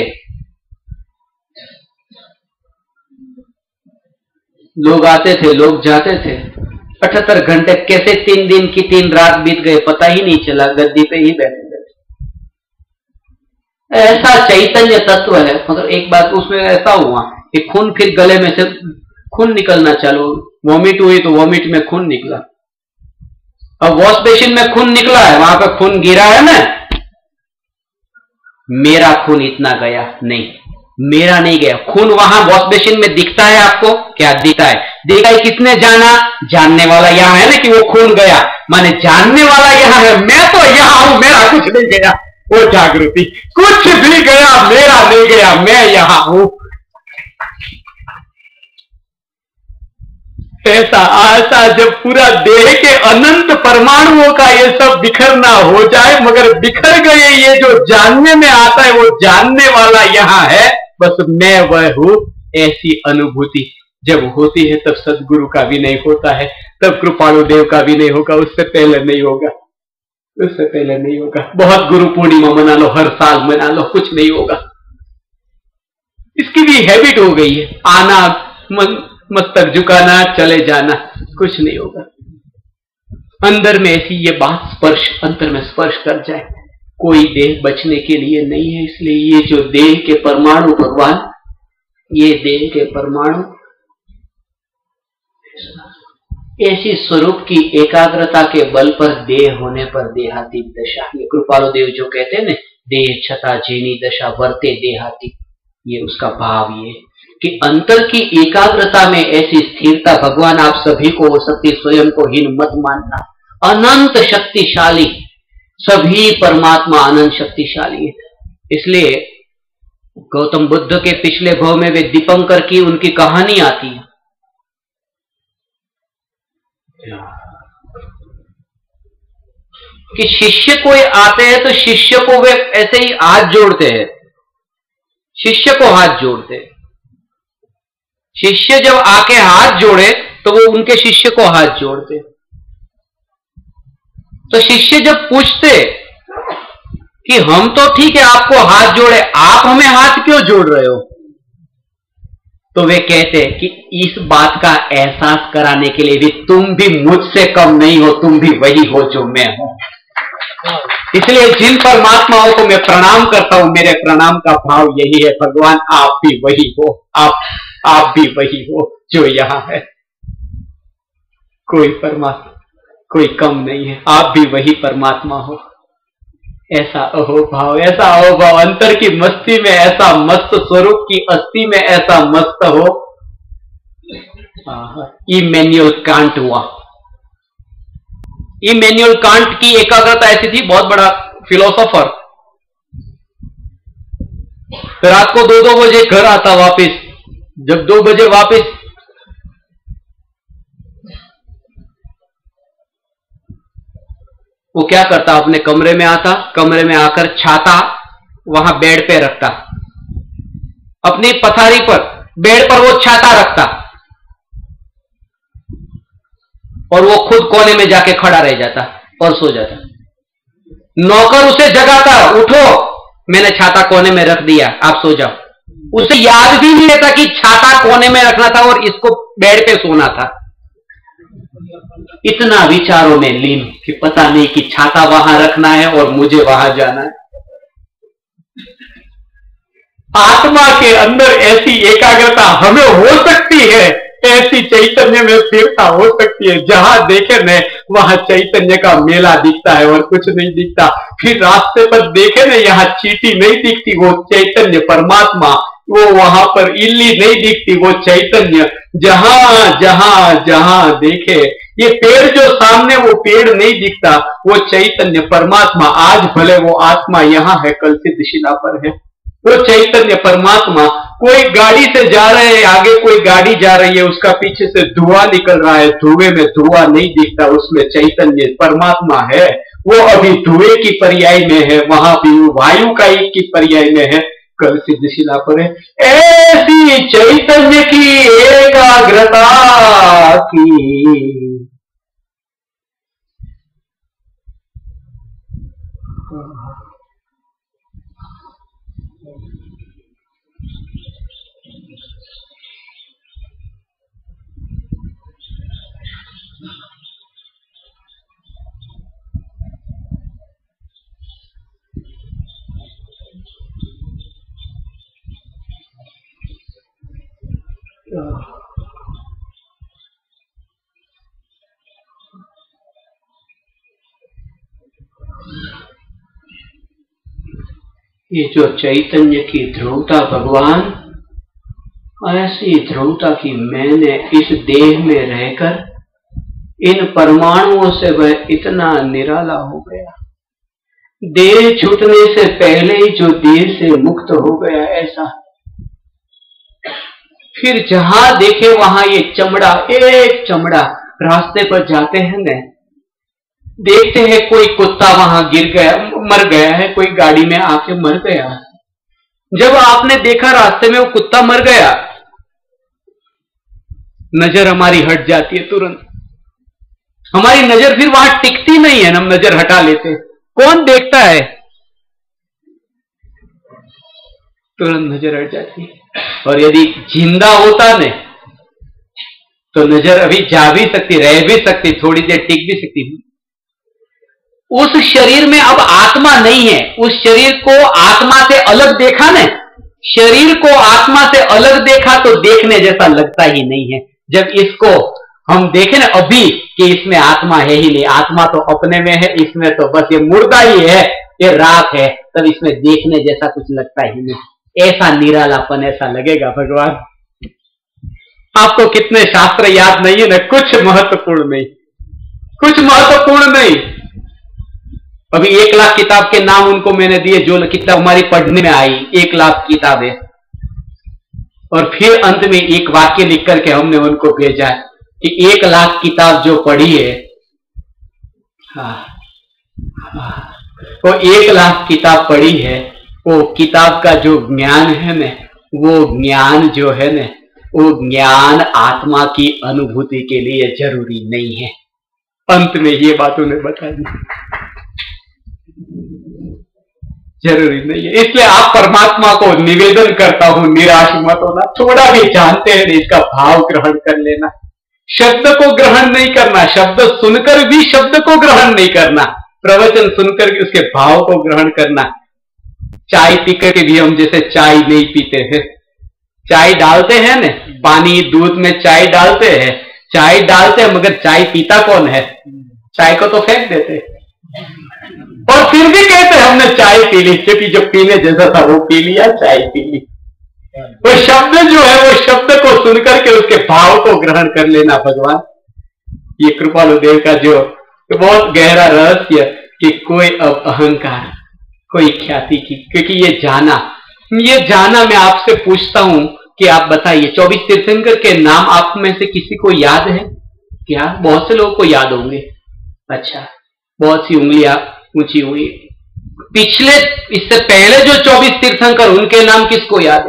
Speaker 2: लोग आते थे, लोग जाते थे, अठहत्तर घंटे कैसे तीन दिन की तीन रात बीत गए पता ही नहीं चला, गद्दी पे ही बैठे थे। ऐसा चैतन्य तत्व है। मतलब एक बात उसमें ऐसा हुआ कि खून फिर गले में से खून निकलना चालू, वॉमिट हुई तो वॉमिट में खून निकला। अब वॉश बेसिन में खून निकला है, वहां पे खून गिरा है ना, मेरा खून इतना गया नहीं, मेरा नहीं गया खून। वहां वॉश बेसिन में दिखता है आपको, क्या दिखता है? देखा है किसने जाना? जानने वाला यहां है ना कि वो खून गया, माने जानने वाला यहां है, मैं तो यहां हूं, मेरा कुछ नहीं गया। वो जागृति, कुछ भी गया मेरा नहीं गया, मैं यहां हूं। ऐसा आशा जब पूरा देह के अनंत परमाणुओं का ये सब बिखरना हो जाए, मगर बिखर गए ये जो जानने में आता है, वो जानने वाला यहां है, बस मैं वह हूं। ऐसी अनुभूति जब होती है तब सदगुरु का भी नहीं होता है, तब कृपाणु देव का भी नहीं होगा, उससे पहले नहीं होगा, उससे पहले नहीं होगा। बहुत गुरु पूर्णिमा मना लो, हर साल मना लो, कुछ नहीं होगा। इसकी भी हैबिट हो गई है, आना मन मस्तक झुकाना, चले जाना, कुछ नहीं होगा। अंदर में ऐसी ये बात स्पर्श, अंतर में स्पर्श कर जाए, कोई देह बचने के लिए नहीं है। इसलिए ये जो देह के परमाणु भगवान, ये देह के परमाणु ऐसी स्वरूप की एकाग्रता के बल पर देह होने पर देहातीत दशा, ये कृपालु देव जो कहते हैं ना, देह छता जेनी दशा वर्ते देहाती, ये उसका भाव ये कि अंतर की एकाग्रता में ऐसी स्थिरता। भगवान आप सभी को वो शक्ति, स्वयं को हीन मत मानना, अनंत शक्तिशाली, सभी परमात्मा अनंत शक्तिशाली है। इसलिए गौतम बुद्ध के पिछले भाव में वे दीपंकर की उनकी कहानी आती है। कि शिष्य कोई आते हैं तो शिष्य को वे ऐसे ही हाथ जोड़ते हैं, शिष्य को हाथ जोड़ते हैं। शिष्य जब आके हाथ जोड़े तो वो उनके शिष्य को हाथ जोड़ते। तो शिष्य जब पूछते कि हम तो ठीक है आपको हाथ जोड़े, आप हमें हाथ क्यों जोड़ रहे हो, तो वे कहते कि इस बात का एहसास कराने के लिए भी तुम भी मुझसे कम नहीं हो, तुम भी वही हो जो मैं हूं। इसलिए जिन परमात्माओं को मैं प्रणाम करता हूं, मेरे प्रणाम का भाव यही है, भगवान आप भी वही हो, आप आप भी वही हो जो यहां है। कोई परमात्मा कोई कम नहीं है, आप भी वही परमात्मा हो। ऐसा अहोभाव, ऐसा अहोभाव, अंतर की मस्ती में ऐसा मस्त, स्वरूप की अस्थि में ऐसा मस्त हो। इमैनुअल कांट हुआ। इमैनुअल कांट की एकाग्रता ऐसी थी, बहुत बड़ा फिलोसोफर, रात को दो दो बजे घर आता वापिस। जब दो बजे वापिस वो क्या करता, अपने कमरे में आता, कमरे में आकर छाता वहां बेड पे रखता, अपनी पथारी पर बेड पर वो छाता रखता और वो खुद कोने में जाके खड़ा रह जाता और सो जाता। नौकर उसे जगाता, उठो मैंने छाता कोने में रख दिया, आप सो जाओ। उसे याद भी नहीं रहता कि छाता कोने में रखना था और इसको बेड पे सोना था। इतना विचारों में लीन कि पता नहीं कि छाता वहां रखना है और मुझे वहां जाना है। आत्मा के अंदर ऐसी एकाग्रता हमें हो सकती है, ऐसी चैतन्य में स्थिरता हो सकती है, जहां देखे न वहां चैतन्य का मेला दिखता है और कुछ नहीं दिखता। फिर रास्ते पर देखे न यहाँ चींटी नहीं दिखती, वो चैतन्य परमात्मा, वो वहां पर इल्ली नहीं दिखती, वो चैतन्य। जहां जहां जहां देखे, ये पेड़ जो सामने वो पेड़ नहीं दिखता, वो चैतन्य परमात्मा। आज भले वो आत्मा यहां है, कल सिद्धशिला पर है, वो चैतन्य परमात्मा। कोई गाड़ी से जा रहे हैं, आगे कोई गाड़ी जा रही है, उसका पीछे से धुआं निकल रहा है, धुएं में धुआं नहीं दिखता, उसमें चैतन्य परमात्मा है। वो अभी धुएं की पर्याय में है, वहां भी वायु का एक की पर्याय में है, कल सिद्धशिला पर है। ऐसी चैतन्य की एकाग्रता की ये जो चैतन्य की ध्रुवता भगवान, ऐसी ध्रुवता की मैंने इस देह में रहकर इन परमाणुओं से वह इतना निराला हो गया, देह छूटने से पहले ही जो देह से मुक्त हो गया ऐसा। फिर जहां देखे वहां ये चमड़ा, एक चमड़ा। रास्ते पर जाते हैं न, देखते हैं कोई कुत्ता वहां गिर गया, मर गया है, कोई गाड़ी में आके मर गया। जब आपने देखा रास्ते में वो कुत्ता मर गया, नजर हमारी हट जाती है तुरंत। हमारी नजर फिर वहां टिकती नहीं है, हम नजर हटा लेते। कौन देखता है, तुरंत नजर हट जाती है। और यदि जिंदा होता ने तो नजर अभी जा भी सकती, रह भी सकती, थोड़ी देर टिक भी सकती। उस शरीर में अब आत्मा नहीं है, उस शरीर को आत्मा से अलग देखा ने, शरीर को आत्मा से अलग देखा तो देखने जैसा लगता ही नहीं है। जब इसको हम देखें ना अभी कि इसमें आत्मा है ही नहीं, आत्मा तो अपने में है, इसमें तो बस ये मुर्दा ही है, ये राख है, तब इसमें देखने जैसा कुछ लगता ही नहीं। ऐसा निरालापन ऐसा लगेगा भगवान। आपको कितने शास्त्र याद नहीं है ना, कुछ महत्वपूर्ण नहीं, कुछ महत्वपूर्ण नहीं। अभी एक लाख किताब के नाम उनको मैंने दिए, जो किताब हमारी पढ़ने में आई, एक लाख किताबें, और फिर अंत में एक वाक्य लिख करके हमने उनको भेजा कि एक लाख किताब जो पढ़ी है, हाँ वो एक लाख किताब पढ़ी है, वो किताब का जो ज्ञान है ना, वो ज्ञान जो है ना, वो ज्ञान आत्मा की अनुभूति के लिए जरूरी नहीं है। अंत में ये बात उन्हें बता दी, जरूरी नहीं है। इसलिए आप परमात्मा को निवेदन करता हूं, निराश मत होना। थोड़ा भी जानते हैं इसका भाव ग्रहण कर लेना, शब्द को ग्रहण नहीं करना, शब्द सुनकर भी शब्द को ग्रहण नहीं करना, प्रवचन सुनकर भी उसके भाव को ग्रहण करना। चाय पीकर के भी हम जैसे चाय नहीं पीते हैं, चाय डालते हैं ना, पानी दूध में चाय डालते हैं, चाय डालते हैं, मगर चाय पीता कौन है? चाय को तो फेंक देते हैं और फिर भी कहते हैं हमने चाय पी ली, क्योंकि जो पीने जैसा था वो पी लिया, चाय पी ली। वो शब्द जो है वो शब्द को सुनकर के उसके भाव को ग्रहण कर लेना। भगवान ये कृपालु देव का जो बहुत गहरा रहस्य कि कोई अब अहंकार, कोई ख्याति की, क्योंकि ये जाना ये जाना मैं आपसे पूछता हूं कि आप बताइए, चौबीस तीर्थंकर के नाम आप में से किसी को याद है क्या? बहुत से लोगों को याद होंगे। अच्छा, बहुत सी उंगलियां ऊंची हुई। पिछले, इससे पहले जो चौबीस तीर्थंकर, उनके नाम किसको याद है?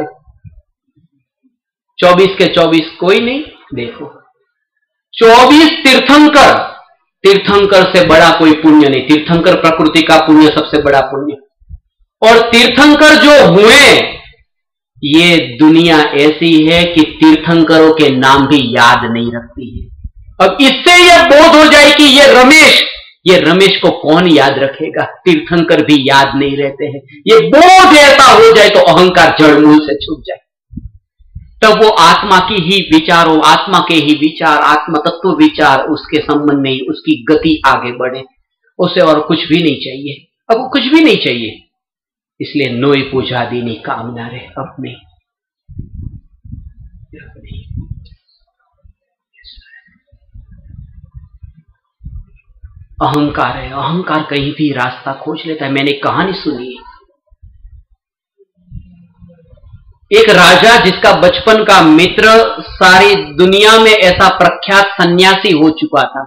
Speaker 2: चौबीस के चौबीस कोई नहीं। देखो, चौबीस तीर्थंकर, तीर्थंकर से बड़ा कोई पुण्य नहीं। तीर्थंकर प्रकृति का पुण्य सबसे बड़ा पुण्य। और तीर्थंकर जो हुए, ये दुनिया ऐसी है कि तीर्थंकरों के नाम भी याद नहीं रखती है। अब इससे यह बोध हो जाए कि ये रमेश, ये रमेश को कौन याद रखेगा? तीर्थंकर भी याद नहीं रहते हैं। ये बोध ऐसा हो जाए तो अहंकार जड़मूल से छूट जाए, तब वो आत्मा की ही विचार हो, आत्मा के ही विचार, आत्म तत्व विचार, उसके संबंध में उसकी गति आगे बढ़े, उसे और कुछ भी नहीं चाहिए। अब वो कुछ भी नहीं चाहिए। इसलिए नोई पूजा दीनी कामना रे अपने। अहंकार है, अहंकार कहीं भी रास्ता खोज लेता है। मैंने कहानी सुनी है, एक राजा जिसका बचपन का मित्र सारी दुनिया में ऐसा प्रख्यात सन्यासी हो चुका था,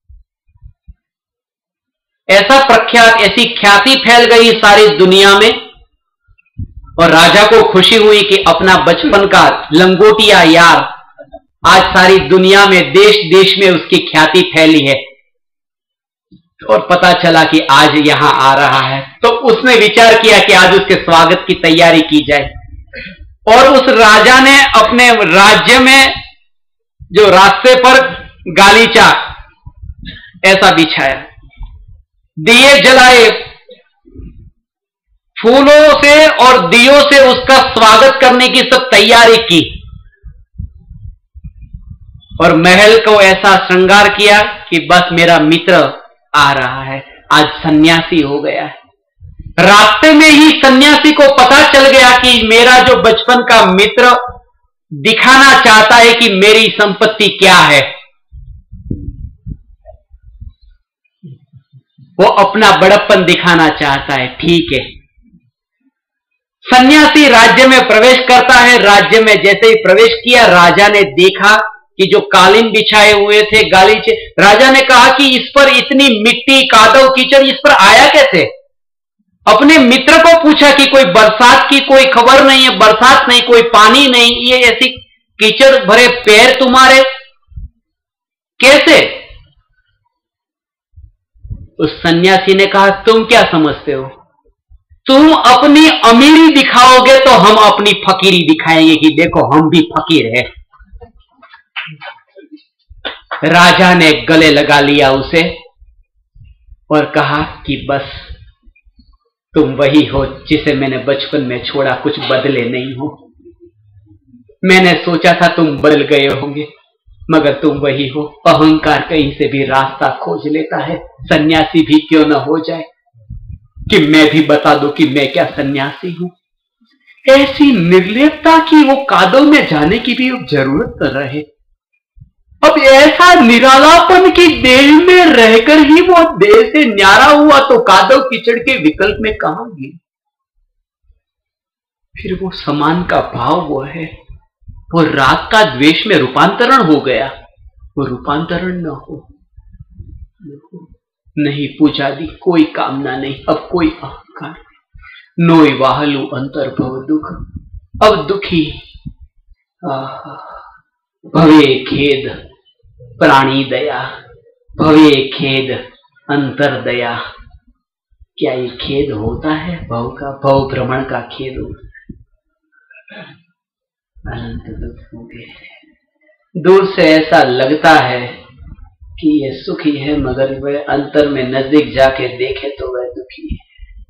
Speaker 2: ऐसा प्रख्यात, ऐसी ख्याति फैल गई सारी दुनिया में, और राजा को खुशी हुई कि अपना बचपन का लंगोटिया यार आज सारी दुनिया में, देश देश में उसकी ख्याति फैली है, और पता चला कि आज यहां आ रहा है। तो उसने विचार किया कि आज उसके स्वागत की तैयारी की जाए, और उस राजा ने अपने राज्य में जो रास्ते पर गालीचा ऐसा बिछाया, दिए जलाए, फूलों से और दियों से उसका स्वागत करने की सब तैयारी की, और महल को ऐसा श्रृंगार किया कि बस मेरा मित्र आ रहा है, आज सन्यासी हो गया है। रास्ते में ही सन्यासी को पता चल गया कि मेरा जो बचपन का मित्र दिखाना चाहता है कि मेरी संपत्ति क्या है, वो अपना बड़प्पन दिखाना चाहता है। ठीक है, सन्यासी राज्य में प्रवेश करता है। राज्य में जैसे ही प्रवेश किया, राजा ने देखा कि जो कालीन बिछाए हुए थे गालीचे, राजा ने कहा कि इस पर इतनी मिट्टी, कादव, कीचड़ इस पर आया कैसे? अपने मित्र को पूछा कि कोई बरसात की कोई खबर नहीं है, बरसात नहीं, कोई पानी नहीं, ये ऐसी कीचड़ भरे पैर तुम्हारे कैसे? उस सन्यासी ने कहा, तुम क्या समझते हो? तुम अपनी अमीरी दिखाओगे तो हम अपनी फकीरी दिखाएंगे कि देखो हम भी फकीर है। राजा ने गले लगा लिया उसे और कहा कि बस तुम वही हो जिसे मैंने बचपन में छोड़ा, कुछ बदले नहीं हो। मैंने सोचा था तुम बदल गए होंगे, मगर तुम वही हो। अहंकार कहीं से भी रास्ता खोज लेता है। सन्यासी भी क्यों न हो जाए कि मैं भी बता दूं कि मैं क्या सन्यासी हूं। ऐसी निर्लेपता की वो कादव में जाने की भी जरूरत न रहे। अब ऐसा निरालापन की देह में रहकर ही वो देह से न्यारा हुआ तो कादव कीचड़ के विकल्प में कहां गए? फिर वो समान का भाव वो है, वो राग का द्वेष में रूपांतरण हो गया, वो रूपांतरण न हो।
Speaker 1: नहीं पूजा दी, कोई कामना नहीं, अब कोई अहंकार। नोई वाहलू अंतर भव दुख, अब दुखी भवे खेद प्राणी दया, भवे खेद अंतर दया। क्या ये खेद होता है? भव का, भव भ्रमण का खेद होता है। अनंत दुख हो गए। दूर से ऐसा लगता है कि ये सुखी है, मगर वह अंतर में नजदीक जाके देखे तो वह दुखी है।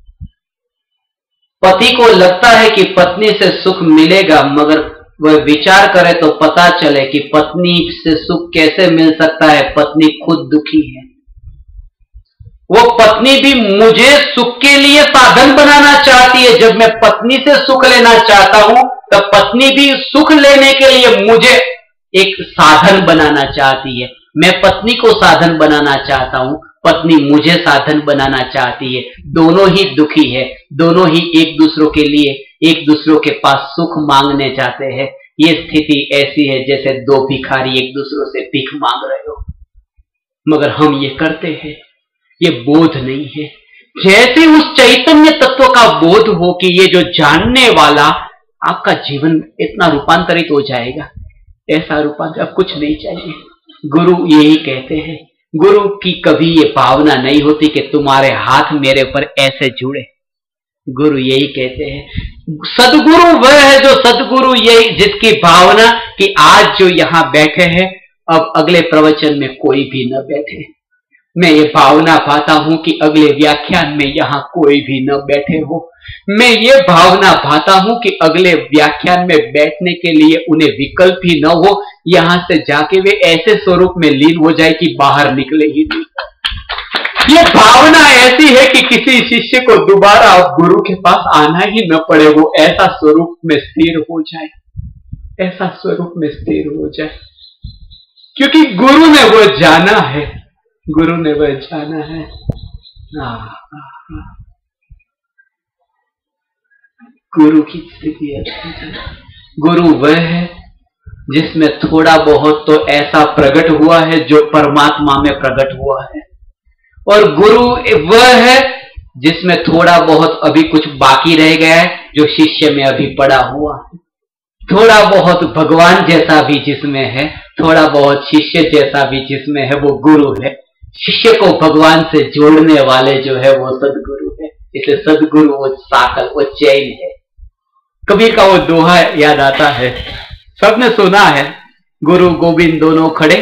Speaker 1: पति को लगता है कि पत्नी से सुख मिलेगा, मगर वह विचार करे तो पता चले कि पत्नी से सुख कैसे मिल सकता है, पत्नी खुद दुखी है। वो पत्नी भी मुझे सुख के लिए साधन बनाना चाहती है। जब मैं पत्नी से सुख लेना चाहता हूं तब पत्नी भी सुख लेने के लिए मुझे एक साधन बनाना चाहती है। मैं पत्नी को साधन बनाना चाहता हूं, पत्नी मुझे साधन बनाना चाहती है। दोनों ही दुखी है, दोनों ही एक दूसरों के लिए एक दूसरों के पास सुख मांगने जाते हैं। ये स्थिति ऐसी है जैसे दो भिखारी एक दूसरों से भीख मांग रहे हो, मगर हम ये करते हैं, ये बोध नहीं है। जैसे उस चैतन्य तत्व का बोध हो कि ये जो जानने वाला, आपका जीवन इतना रूपांतरित हो जाएगा, ऐसा रूपांतर अब कुछ नहीं चाहिए। गुरु यही कहते हैं, गुरु की कभी ये भावना नहीं होती कि तुम्हारे हाथ मेरे ऊपर ऐसे जुड़े। गुरु यही कहते हैं, सदगुरु वह है जो सदगुरु यही जिसकी भावना कि आज जो यहां बैठे हैं, अब अगले प्रवचन में कोई भी न बैठे। मैं ये भावना पाता हूं कि अगले व्याख्यान में यहां कोई भी न बैठे हो। मैं ये भावना पाता हूं कि अगले व्याख्यान में बैठने के लिए उन्हें विकल्प ही न हो, यहां से जाके वे ऐसे स्वरूप में लीन हो जाए कि बाहर निकले ही नहीं। ये भावना ऐसी है कि किसी शिष्य को दोबारा गुरु के पास आना ही न पड़े, वो ऐसा स्वरूप में स्थिर हो जाए, ऐसा स्वरूप में स्थिर हो जाए, क्योंकि गुरु ने वो जाना है, गुरु ने वह जाना है। आ, आ, आ। गुरु की स्थिति है। गुरु वह है जिसमें थोड़ा बहुत तो ऐसा प्रकट हुआ है जो परमात्मा में प्रकट हुआ है, और गुरु वह है जिसमें थोड़ा बहुत अभी कुछ बाकी रह गया है जो शिष्य में अभी पड़ा हुआ है। थोड़ा बहुत भगवान जैसा भी जिसमें है, थोड़ा बहुत शिष्य जैसा भी जिसमें है, वो गुरु है। शिष्य को भगवान से जोड़ने वाले जो है वो सदगुरु है। इसलिए सदगुरु वो साकल, वो चैन है। कबीर का वो दोहा याद आता है, सबने सुना है, गुरु गोविंद दोनों खड़े,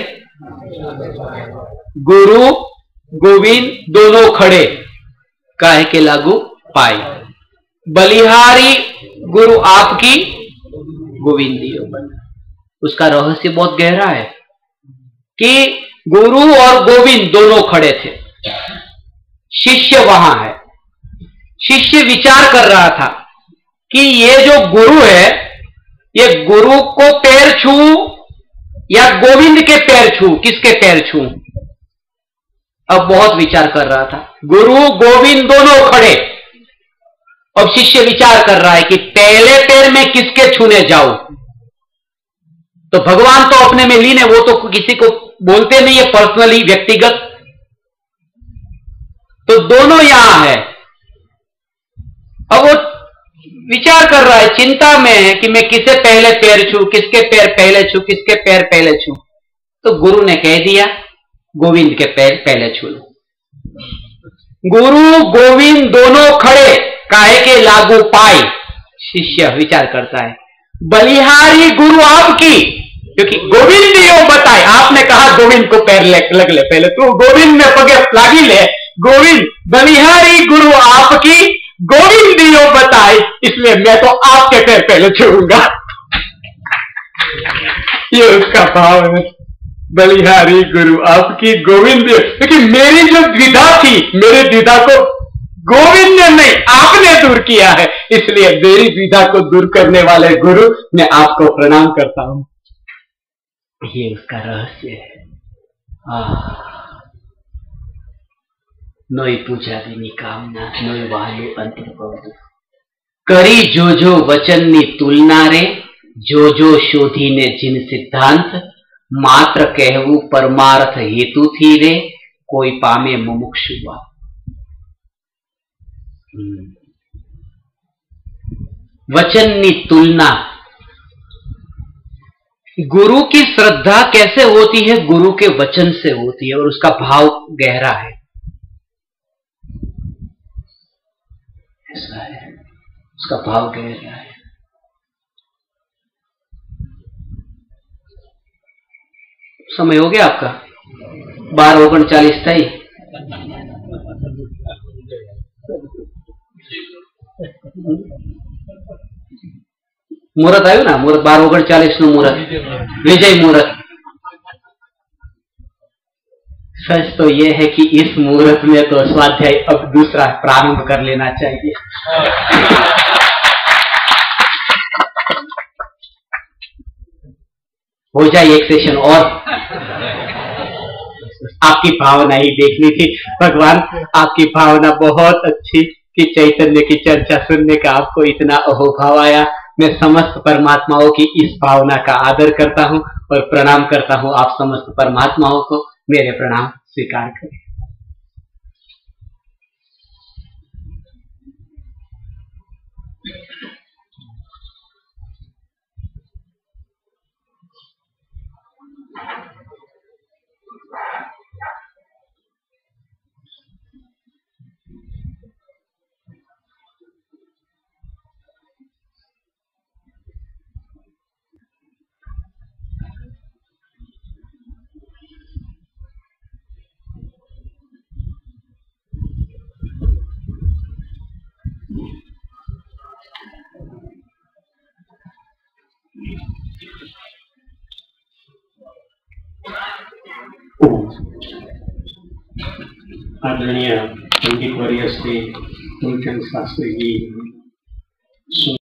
Speaker 1: गुरु गोविंद दोनों खड़े, काहे के लागू पाए, बलिहारी गुरु आपकी गोविंदियो बना। उसका रहस्य बहुत गहरा है कि गुरु और गोविंद दोनों खड़े थे, शिष्य वहां है। शिष्य विचार कर रहा था कि ये जो गुरु है, ये गुरु को पैर छू या गोविंद के पैर छू, किसके पैर छू? अब बहुत विचार कर रहा था। गुरु गोविंद दोनों खड़े, अब शिष्य विचार कर रहा है कि पहले पैर में किसके छूने जाऊं। तो भगवान तो अपने में लीन है, वो तो किसी को बोलते नहीं है पर्सनली, व्यक्तिगत। तो दोनों यहां है। अब वो विचार कर रहा है, चिंता में है कि मैं किसे पहले पैर छू, किसके पैर पहले छू, किसके पैर पहले छू। तो गुरु ने कह दिया गोविंद के पैर पहले छू लो। गुरु गोविंद दोनों खड़े, काहे के लागू पाए। शिष्य विचार करता है, बलिहारी गुरु आपकी, क्योंकि गोविंद यो बताए, आपने कहा गोविंद को पैर लग ले पहले, तो गोविंद में पगे लागी ले। गोविंद बलिहारी गुरु आपकी, गोविंद यो बताए, इसलिए मैं तो आपके पैर पहले छूऊंगा। ये उसका भाव है, बलिहारी गुरु आपकी, गोविंद, क्योंकि मेरी जो द्विधा थी, मेरी द्विधा को गोविंद ने नहीं आपने दूर किया है, इसलिए मेरी द्विधा को दूर करने वाले गुरु, मैं आपको प्रणाम करता हूं। ये उसका रहस्य है। नोई पूजा दिनी कामना, नोई वालू अंतर करी जो जो वचन नी तुलना रे, जो जो शोधी ने जिन सिद्धांत, मात्र कहवू परमार्थ हेतु थी रे, कोई पामे मुमुक्षु हुआ। वचन की तुलना, गुरु की श्रद्धा कैसे होती है? गुरु के वचन से होती है और उसका भाव गहरा है। ऐसा है, उसका भाव गहरा है। समय हो गया आपका? बारह ओगन चालीस था ही। मुहूर्त आयु ना, मुहूर्त बारह ओगन चालीस नु मुहूर्त, विजय मुहूर्त। सच तो यह है कि इस मुहूर्त में तो स्वाध्याय अब दूसरा प्रारंभ कर लेना चाहिए। हो जाए एक सेशन और। आपकी भावना ही देखनी थी भगवान, आपकी भावना बहुत अच्छी कि चैतन्य की चर्चा सुनने का आपको इतना अहोभाव आया। मैं समस्त परमात्माओं की इस भावना का आदर करता हूं और प्रणाम करता हूं। आप समस्त परमात्माओं को मेरे प्रणाम स्वीकार करें। आदरणीय पंडित वर्य श्री मूलचंद शास्त्री जी